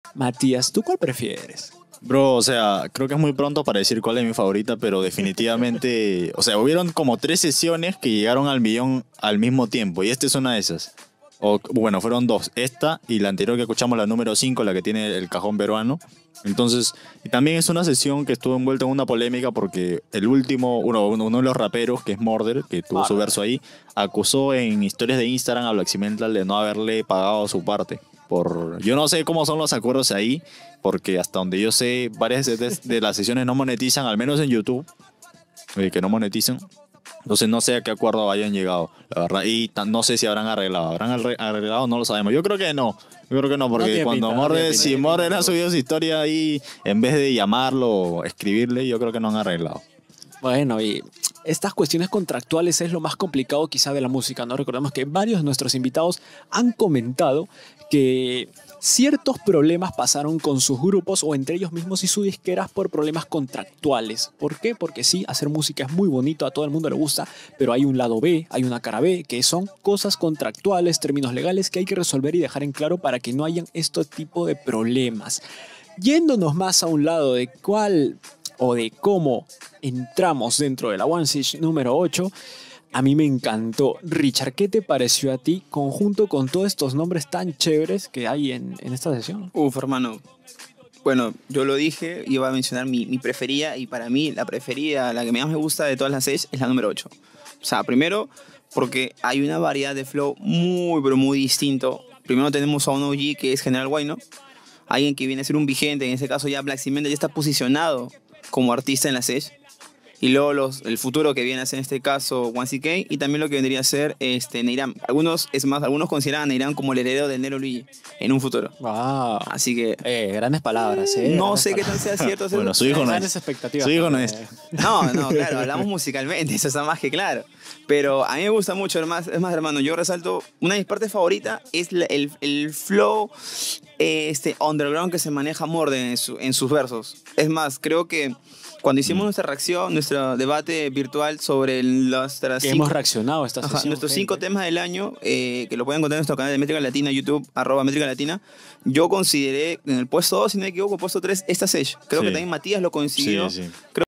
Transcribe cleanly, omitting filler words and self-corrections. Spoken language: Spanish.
Matías, ¿tú cuál prefieres? Bro, o sea, creo que es muy pronto para decir cuál es mi favorita, pero definitivamente, o sea, hubieron como 3 sesiones que llegaron al millón al mismo tiempo, y esta es una de esas. O, bueno, fueron dos, esta y la anterior que escuchamos, la número 5, la que tiene el cajón peruano. Entonces, y también es una sesión que estuvo envuelta en una polémica porque el último, uno de los raperos, que es Morder, que tuvo su verso ahí, acusó en historias de Instagram a Black Mental de no haberle pagado su parte. Yo no sé cómo son los acuerdos ahí, porque hasta donde yo sé, varias de las sesiones no monetizan, al menos en YouTube, que no monetizan. Entonces no sé a qué acuerdo hayan llegado, la verdad. Y no sé si habrán arreglado. ¿Habrán arreglado? No lo sabemos. Yo creo que no. Yo creo que no, porque tiene cuando pinta, no tiene pinta. Si Morde ha subido su historia ahí, en vez de llamarlo o escribirle, yo creo que no han arreglado. Bueno, y estas cuestiones contractuales es lo más complicado quizá de la música, ¿no? Recordemos que varios de nuestros invitados han comentado que ciertos problemas pasaron con sus grupos o entre ellos mismos y sus disqueras por problemas contractuales. ¿Por qué? Porque sí, hacer música es muy bonito, a todo el mundo le gusta, pero hay un lado B, hay una cara B, que son cosas contractuales, términos legales que hay que resolver y dejar en claro para que no hayan este tipo de problemas. Yéndonos más a un lado de cuál o de cómo entramos dentro de la One Siege número 8, a mí me encantó. Richard, ¿qué te pareció a ti conjunto con todos estos nombres tan chéveres que hay en esta sesión? Hermano. Bueno, yo lo dije, iba a mencionar mi preferida, y para mí la preferida, la que más me gusta de todas las 6, es la número 8. O sea, primero, porque hay una variedad de flow muy, pero muy distinto. Primero tenemos a un OG que es General Wayno, alguien que viene a ser un vigente, en este caso ya Black Cement ya está posicionado como artista en la SES. Y luego el futuro que viene a ser en este caso 1CK, y también lo que vendría a ser Neiram. Algunos consideran a Neiram como el heredero del Nero Luigi en un futuro. Wow. Así que Grandes palabras, no grandes sé qué palabras. tan sea cierto. Bueno, su hijo no Grandes es. expectativas. Su hijo no es. No, claro, hablamos musicalmente, eso está más que claro. Pero a mí me gusta mucho, es más, hermano, yo resalto, una de mis partes favoritas es el flow underground que se maneja Morden en sus versos. Es más, creo que cuando hicimos nuestra reacción, nuestro debate virtual sobre hemos reaccionado a esta sesión. nuestros 5 temas del año, que lo pueden encontrar en nuestro canal de Métrica Latina, YouTube, @Métrica Latina, yo consideré en el puesto 2, si no me equivoco, puesto 3, esta Sage. Creo que también Matías lo consiguió. Sí.